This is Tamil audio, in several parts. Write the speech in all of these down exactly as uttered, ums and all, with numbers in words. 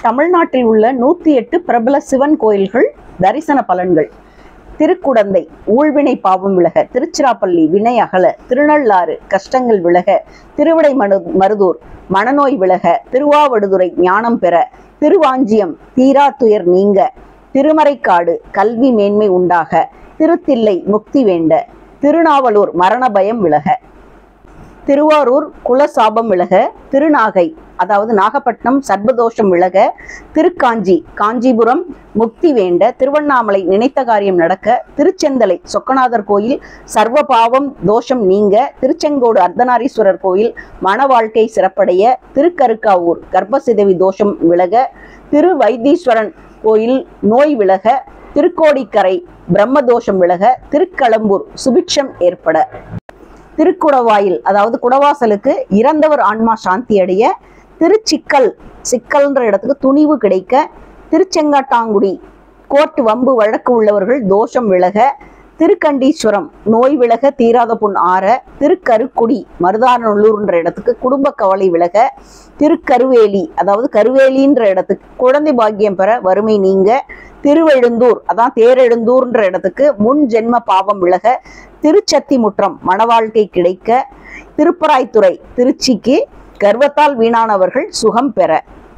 தமிழ்நாட்டில் உள்ள நூத்தி எட்டு பிரபல சிவன் கோயில்கள் தரிசன பலன்கள். திருக்குடந்தை ஊழ்வினை பாவம் விலக, திருச்சிராப்பள்ளி வினை அகல, திருநள்ளாறு கஷ்டங்கள் விலக, திருவிடை மனு மருதூர் மனநோய் விலக, திருவாவடுதுறை ஞானம் பெற, திருவாஞ்சியம் தீரா துயர் நீங்க, திருமறைக்காடு கல்வி மேன்மை உண்டாக, திருத்தில்லை முக்தி வேண்ட, திருநாவலூர் மரண பயம் விலக, திருவாரூர் குலசாபம் விலக, திருநாகை அதாவது நாகப்பட்டினம் சர்பதோஷம் விலக, திருக்காஞ்சி காஞ்சிபுரம் முக்தி வேண்ட, திருவண்ணாமலை நினைத்த காரியம் நடக்க, திருச்செந்தலை சொக்கநாதர் கோயில் சர்வ பாவம் தோஷம் நீங்க, திருச்செங்கோடு அர்த்தநாரீஸ்வரர் கோயில் மன வாழ்க்கை சிறப்படைய, திருக்கருக்காவூர் கர்ப்பசிதவி தோஷம் விலக, திரு வைத்தீஸ்வரன் கோயில் நோய் விலக, திருக்கோடிக்கரை பிரம்மதோஷம் விலக, திருக்களம்பூர் சுபிட்சம் ஏற்பட, திருக்குடவாயில் அதாவது குடவாசலுக்கு இறந்தவர் ஆன்மா சாந்தி அடைய, திருச்சிக்கல் சிக்கல்ன்ற இடத்துக்கு துணிவு கிடைக்க, திருச்செங்காட்டாங்குடி கோர்ட்டு வம்பு வழக்கு உள்ளவர்கள் தோஷம் விலக, திருக்கண்டீஸ்வரம் நோய் விலக தீராத புண் ஆற, திருக்கருக்குடி மருதாநல்லூர்ன்ற இடத்துக்கு குடும்ப கவலை விலக, திருக்கருவேலி அதாவது கருவேலின்ற இடத்துக்கு குழந்தை பாக்கியம் பெற வறுமை நீங்க, திருவெழுந்தூர் அதான் தேரெழுந்தூர்ன்ற இடத்துக்கு முன் ஜென்ம பாவம் விலக, திருச்சத்தி முற்றம் மணவாழ்க்கை கிடைக்க, திருப்பராய்த்துறை திருச்சிக்கு கர்வத்தால் வீணானவர்கள் சுகம் பெற,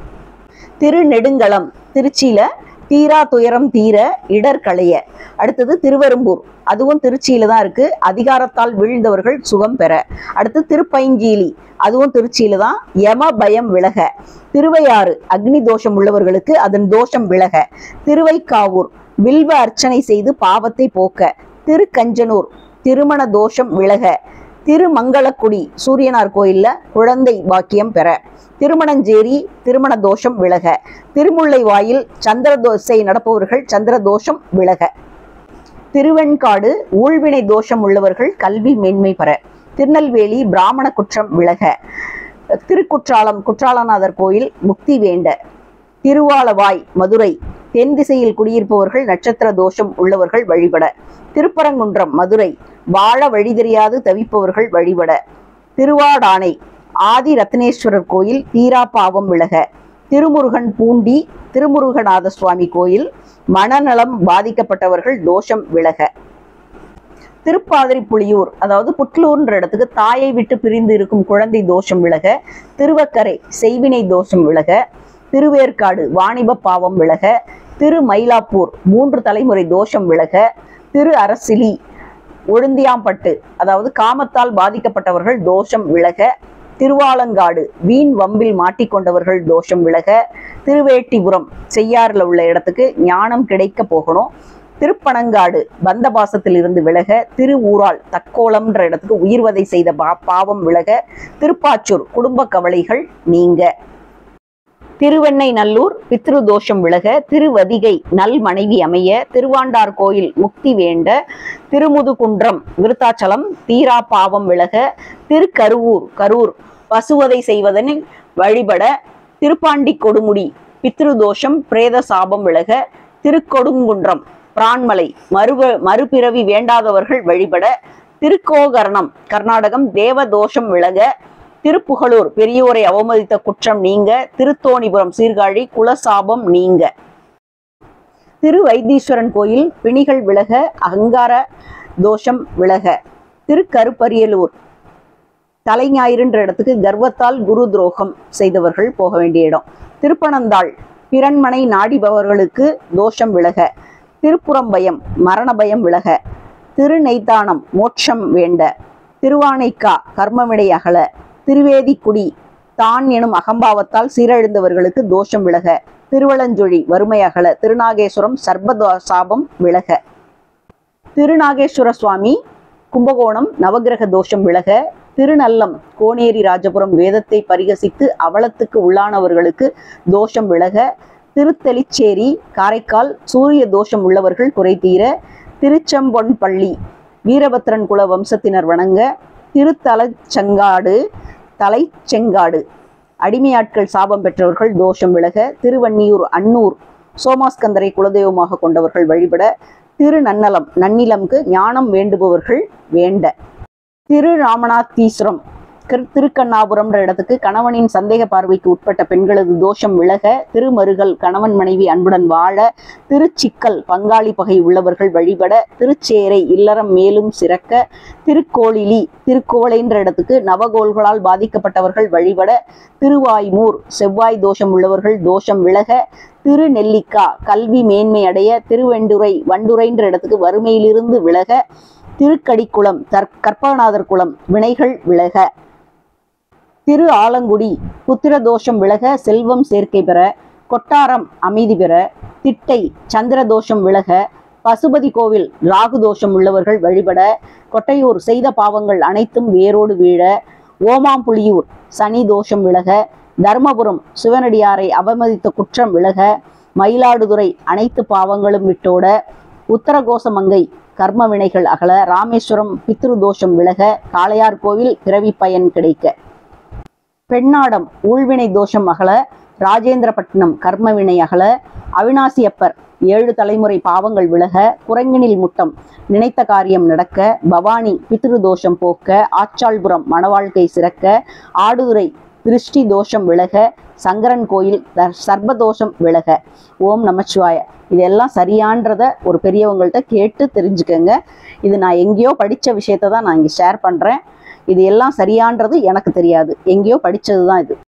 திருநெடுங்களம் திருச்சியில தீரா துயரம் தீர இடர் களைய, அடுத்தது திருவெரும்பூர் அதுவும் திருச்சியில தான் இருக்கு, அதிகாரத்தால் வீழ்ந்தவர்கள் சுகம் பெற, அடுத்து திருப்பைஞ்சீலி அதுவும் திருச்சியில தான், யம பயம் விலக, திருவையாறு அக்னி தோஷம் உள்ளவர்களுக்கு அதன் தோஷம் விலக, திருவைக்காவூர் வில்வ அர்ச்சனை செய்து பாவத்தை போக்க, திருக்கஞ்சனூர் திருமண தோஷம் விலக, திருமங்களக்குடி சூரியனார் கோயில்ல குழந்தை பாக்கியம் பெற, திருமணஞ்சேரி திருமண தோஷம் விலக, திருமுல்லை வாயில் சந்திர தோசை நடப்பவர்கள் சந்திர தோஷம் விலக, திருவெண்காடு ஊழ்வினை தோஷம் உள்ளவர்கள் கல்வி மேன்மை பெற, திருநெல்வேலி பிராமண குற்றம் விலக, திருக்குற்றாலம் குற்றாலநாதர் கோயில் முக்தி வேண்ட, திருவாலவாய் மதுரை தென் திசையில் குடியிருப்பவர்கள் நட்சத்திர தோஷம் உள்ளவர்கள் வழிபட, திருப்பரங்குன்றம் மதுரை வாழ வழி தெரியாது தவிப்பவர்கள் வழிபட, திருவாடானை ஆதி ரத்னேஸ்வரர் கோயில் தீரா பாவம் விலக, திருமுருகன் பூண்டி திருமுருகநாத சுவாமி கோயில் மனநலம் பாதிக்கப்பட்டவர்கள் தோஷம் விலக, திருப்பாதிரி புலியூர் அதாவது புட்லூர்ன்ற இடத்துக்கு தாயை விட்டு பிரிந்து இருக்கும் குழந்தை தோஷம் விலக, திருவக்கரை செய்வினை தோஷம் விலக, திருவேற்காடு வாணிப பாவம் விலக, திரு மயிலாப்பூர் மூன்று தலைமுறை தோஷம் விலக, திரு அரசிலி ஒழுந்தியாம்பட்டு அதாவது காமத்தால் பாதிக்கப்பட்டவர்கள் தோஷம் விலக, திருவாலங்காடு வீண் வம்பில் மாட்டிக்கொண்டவர்கள் தோஷம் விலக, திருவேட்டிபுரம் செய்யாறுல உள்ள இடத்துக்கு ஞானம் கிடைக்க போகணும், திருப்பனங்காடு பந்தபாசத்தில் இருந்து விலக, திரு ஊரால் தக்கோலம்ன்ற இடத்துக்கு உயிர்வதை செய்த பா பாவம் விலக, திருப்பாச்சூர் குடும்ப கவலைகள் நீங்க, திருவெண்ணை நல்லூர் பித்ரு தோஷம் விலக, திருவதிகை நல் மனைவி அமைய, திருவாண்டார் கோயில் முக்தி வேண்ட, திருமுதுகுன்றம் விருத்தாச்சலம் தீரா பாவம் விலக, திருக்கருவூர் கரூர் பசுவதை செய்வதன் வழிபட, திருப்பாண்டி கொடுமுடி பித்ரு தோஷம் பிரேத சாபம் விலக, திருக்கொடுங்குன்றம் பிரான்மலை மறுவ மறுபிறவி வேண்டாதவர்கள் வழிபட, திருக்கோகர்ணம் கர்நாடகம் தேவ தோஷம் விலக, திருப்புகலூர் பெரியோரை அவமதித்த குற்றம் நீங்க, திருத்தோணிபுரம் சீர்காழி குலசாபம் நீங்க, திரு வைத்தீஸ்வரன் கோயில் பிணிகள் விலக அகங்கார தோஷம் விலக, திருக்கருப்பரியலூர் தலைஞாயிறுன்ற இடத்துக்கு கர்வத்தால் குரு துரோகம் செய்தவர்கள் போக வேண்டிய இடம், திருப்பனந்தாள் பிறன்மனை நாடிபவர்களுக்கு தோஷம் விலக, திருப்புறம்பயம் மரண பயம் விலக, திருநெய்த்தானம் மோட்சம் வேண்ட, திருவானைக்கா கர்மவிடை அகல, திருவேதிக்குடி தான் எனும் அகம்பாவத்தால் சீரழிந்தவர்களுக்கு தோஷம் விலக, திருவலஞ்சொழி வறுமை அகல, திருநாகேஸ்வரம் சர்ப சாபம் விலக, திருநாகேஸ்வர சுவாமி கும்பகோணம் நவகிரக தோஷம் விலக, திருநல்லம் கோனேரி ராஜபுரம் வேதத்தை பரிகசித்து அவலத்துக்கு உள்ளானவர்களுக்கு தோஷம் விலக, திருத்தெளிச்சேரி காரைக்கால் சூரிய தோஷம் உள்ளவர்கள் குறை தீர, திருச்செம்பொன்பள்ளி வீரபத்ரன் குல வம்சத்தினர் வணங்க, திருத்தலச்செங்காடு தலைச்செங்காடு அடிமையாட்கள் சாபம் பெற்றவர்கள் தோஷம் விலக, திருவன்னியூர் அன்னூர் சோமாஸ்கந்தரை குலதெய்வமாக கொண்டவர்கள் வழிபட, திருநன்னலம் நன்னிலம்க்கு ஞானம் வேண்டுபவர்கள் வேண்ட, திரு ராமநாதீஸ்வரம் திருக்கண்ணாபுரம்ன்ற இடத்துக்கு கணவனின் சந்தேக பார்வைக்கு உட்பட்ட பெண்களது தோஷம் விலக, திருமருகல் கணவன் மனைவி அன்புடன் வாழ, திருச்சிக்கல் பங்காளி பகை உள்ளவர்கள் வழிபட, திருச்சேரை இல்லறம் மேலும் சிறக்க, திருக்கோளிலி திருக்கோளைன்ற இடத்துக்கு நவகோள்களால் பாதிக்கப்பட்டவர்கள் வழிபட, திருவாய்மூர் செவ்வாய் தோஷம் உள்ளவர்கள் தோஷம் விலக, திருநெல்லிக்கா கல்வி மேன்மை அடைய, திருவெண்டுரை வண்டுரைன்ற இடத்துக்கு வறுமையிலிருந்து விலக, திருக்கடிக்குளம் தற் கற்பகநாதர் குளம் வினைகள் விலக, திரு ஆலங்குடி புத்திர தோஷம் விலக செல்வம் சேர்க்கை பெற, கொட்டாரம் அமைதி பெற, திட்டை சந்திர தோஷம் விலக, பசுபதி கோவில் ராகு தோஷம் உள்ளவர்கள் வழிபட, கொட்டையூர் செய்த பாவங்கள் அனைத்தும் வேரோடு வீழ, ஓமாம்புலியூர் சனி தோஷம் விலக, தர்மபுரம் சிவனடியாரை அவமதித்த குற்றம் விலக, மயிலாடுதுறை அனைத்து பாவங்களும் விட்டோட, உத்தரகோசமங்கை கர்ம வினைகள் அகல, ராமேஸ்வரம் பித்ரு தோஷம் விலக, காளையார் கோவில் பிறவி பயன் கிடைக்க, பெண்ணாடம் ஊழ்வினை தோஷம் அகல, ராஜேந்திரபட்டினம் கர்ம வினை அகல, அவிநாசியப்பர் ஏழு தலைமுறை பாவங்கள் விலக, குரங்கினில் முட்டம் நினைத்த காரியம் நடக்க, பவானி பித்ரு தோஷம் போக்க, ஆச்சாள்புரம் மணவாழ்க்கை சிறக்க, ஆடுதுறை திருஷ்டி தோஷம் விலக, சங்கரன் கோயில் சர்பதோஷம் விலக. ஓம் நமச்சிவாய. இதெல்லாம் சரியான்றத ஒரு பெரியவங்கள்ட்ட கேட்டு தெரிஞ்சுக்கங்க. இது நான் எங்கேயோ படித்த விஷயத்தை தான் நான் இங்கே ஷேர் பண்ணுறேன். இது எல்லாம் சரியான்றது எனக்கு தெரியாது, எங்கேயோ படித்தது தான் இது.